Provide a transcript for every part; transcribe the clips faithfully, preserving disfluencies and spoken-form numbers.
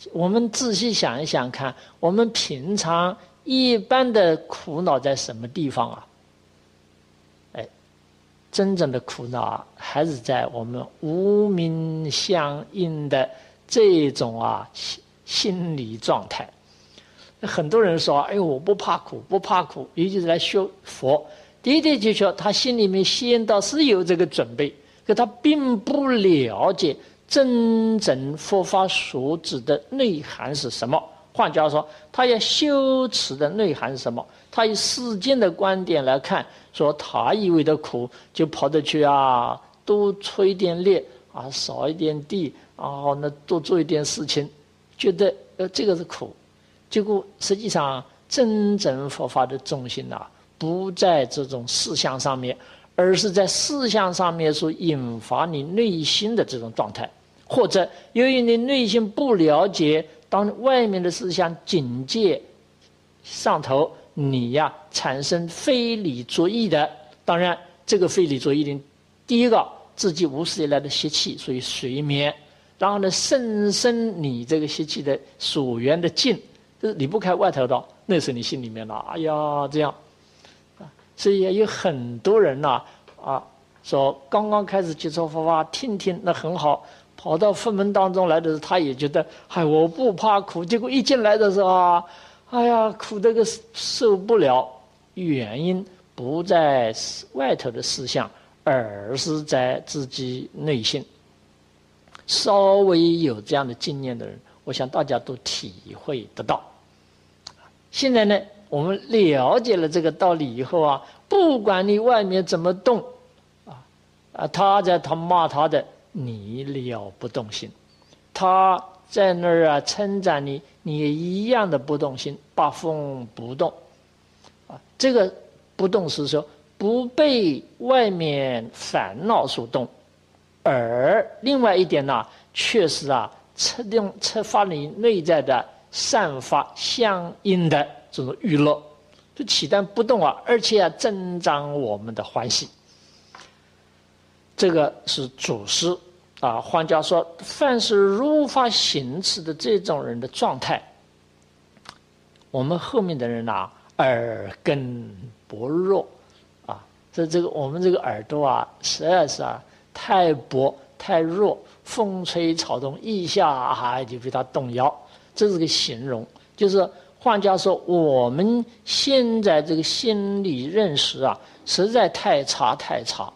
我们仔细想一想看，我们平常一般的苦恼在什么地方啊？哎，真正的苦恼啊，还是在我们无明相应的这种啊心心理状态。很多人说：“哎呦，我不怕苦，不怕苦。”尤其是来学佛，的的确确，他心里面先倒是有这个准备，可他并不了解真正佛法所指的内涵是什么。换句话说，他要修持的内涵是什么？他以世间的观点来看，说他以为的苦，就跑得去啊，多出一点力啊，少一点地啊，那多做一点事情，觉得呃这个是苦。结果实际上，真正佛法的重心啊，不在这种事项上面，而是在事项上面所引发你内心的这种状态，或者由于你内心不了解，当外面的事项警戒上头，你呀产生非理作意的。当然，这个非理作意的，第一个自己无始以来的习气，所以睡眠，然后呢，深深你这个习气的所缘的境。就是离不开外头的，那是你心里面的。哎呀，这样，啊，所以有很多人呐、啊，啊，说刚刚开始接触佛法，听听那很好，跑到佛门当中来的时候，他也觉得，哎，我不怕苦。结果一进来的时候啊，哎呀，苦这个受不了。原因不在外头的事项，而是在自己内心。稍微有这样的经验的人，我想大家都体会得到。现在呢，我们了解了这个道理以后啊，不管你外面怎么动，啊啊，他在他骂他的，你了不动心；他在那儿啊称赞你，你也一样的不动心，八风不动。啊，这个不动是说不被外面烦恼所动，而另外一点呢、啊，确实啊。策定策发你内在的散发相应的这种娱乐，就起但不动啊，而且啊增长我们的欢喜。这个是祖师啊。换句话说，凡是如法行持的这种人的状态，我们后面的人呐、啊，耳根薄弱啊，这这个我们这个耳朵啊，实在是啊太薄太弱。风吹草动，一下啊就被它动摇，这是个形容。就是换句话说，我们现在这个心理认识啊，实在太差太差。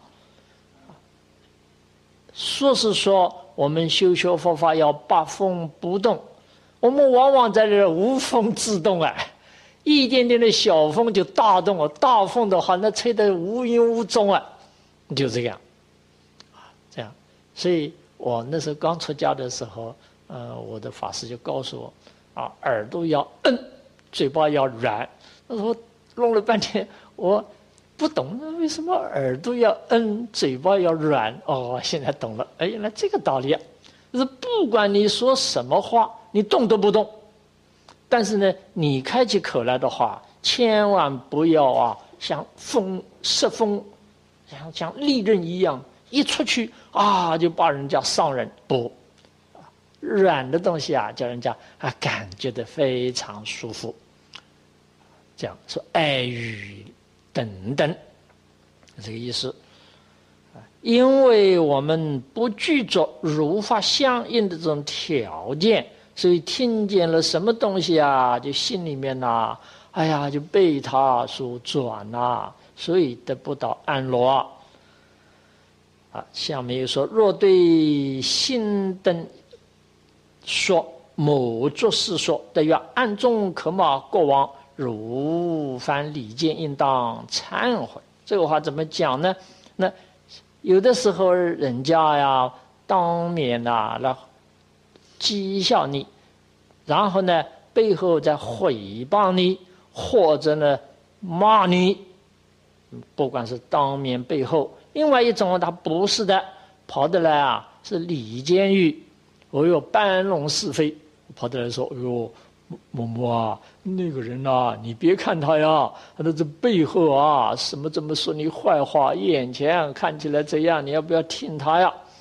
说是说我们修修佛法要八风不动，我们往往在这无风自动啊，一点点的小风就大动了，大风的话那吹得无影无踪啊，就这样，这样，所以。我那时候刚出家的时候，呃，我的法师就告诉我，啊，耳朵要摁，嘴巴要软。那时候弄了半天，我不懂，那为什么耳朵要摁，嘴巴要软？哦，现在懂了，哎，原来这个道理啊，就是不管你说什么话，你动都不动，但是呢，你开起口来的话，千万不要啊，像风射风，像像利刃一样。一出去啊，就把人家伤人不，软的东西啊，叫人家啊感觉的非常舒服。这样说爱语等等，这个意思。因为我们不具足如法相应的这种条件，所以听见了什么东西啊，就心里面呐、啊，哎呀，就被他所转呐、啊，所以得不到安乐。啊，下面又说：若对心等说某作事说，得曰暗中可骂过往，如凡礼见应当忏悔。这个话怎么讲呢？那有的时候人家呀当面啊来讥笑你，然后呢背后再诽谤你，或者呢骂你，不管是当面背后。另外一种他不是的，跑得来啊是礼监狱，哦哟搬弄是非，跑得来说，哎呦某某啊，那个人啊，你别看他呀，他的这背后啊什么怎么说你坏话，眼前看起来这样，你要不要听他呀？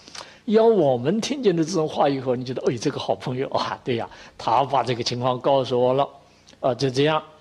要我们听见的这种话以后，你觉得，哎，这个好朋友啊，对呀，他把这个情况告诉我了，啊，就这样。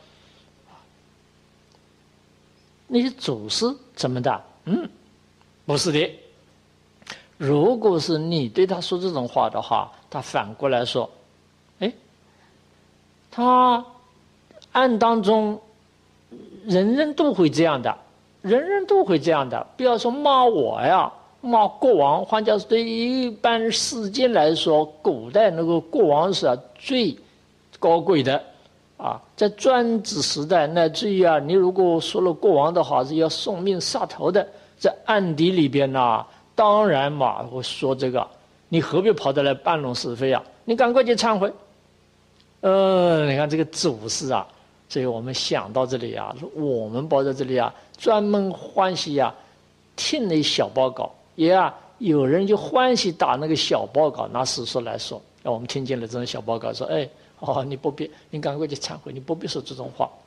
那些祖师怎么的？嗯，不是的。如果是你对他说这种话的话，他反过来说，哎，他暗当中人人都会这样的，人人都会这样的。不要说骂我呀，骂国王。换句话说，对一般世间来说，古代那个国王是啊最高贵的。啊，在专制时代，乃至于啊，你如果说了国王的话，是要送命杀头的。在暗地里边呢、啊，当然嘛，我说这个，你何必跑得来搬弄是非啊？你赶快去忏悔。呃，你看这个祖师啊，所以我们想到这里啊，我们包在这里啊，专门欢喜啊，听那小报告，也啊，有人就欢喜打那个小报告，拿史书来说，我们听见了这种小报告，说，哎。哦，你不必，你赶快去忏悔，你不必说这种话。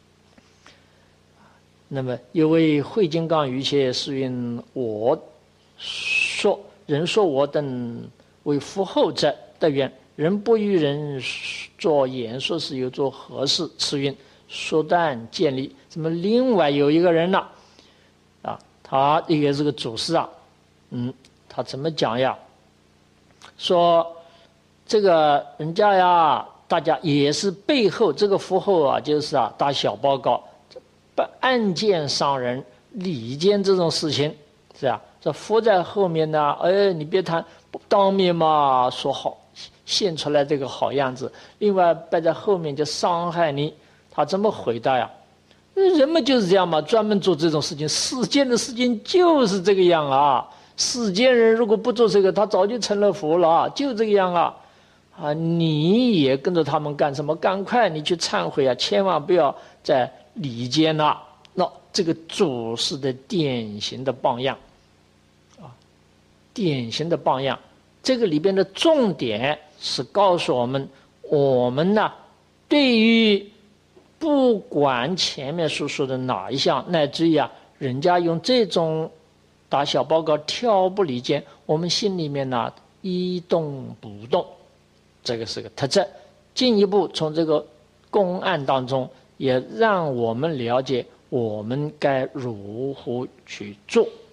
那么，有位慧金刚于切是云：我说人说我等为夫后者，但愿人不与人作言说是有做何事？此云说但建立。怎么另外有一个人呢？啊，他也是个祖师啊，嗯，他怎么讲呀？说这个人家呀。大家也是背后这个符后啊，就是啊打小报告，不暗箭伤人、里奸这种事情，是啊，这伏在后面呢，哎，你别谈，当面嘛说好，现出来这个好样子，另外摆在后面就伤害你，他怎么回答呀？人们就是这样嘛，专门做这种事情，世间的事情就是这个样啊。世间人如果不做这个，他早就成了佛了啊，就这个样啊。啊，你也跟着他们干什么？赶快你去忏悔啊！千万不要再离间了。那这个祖师的典型的榜样，啊，典型的榜样。这个里边的重点是告诉我们，我们呢，对于不管前面所说的哪一项，乃至于啊，人家用这种打小报告挑拨离间，我们心里面呢一动不动。这个是个特质，进一步从这个公案当中，也让我们了解我们该如何去做。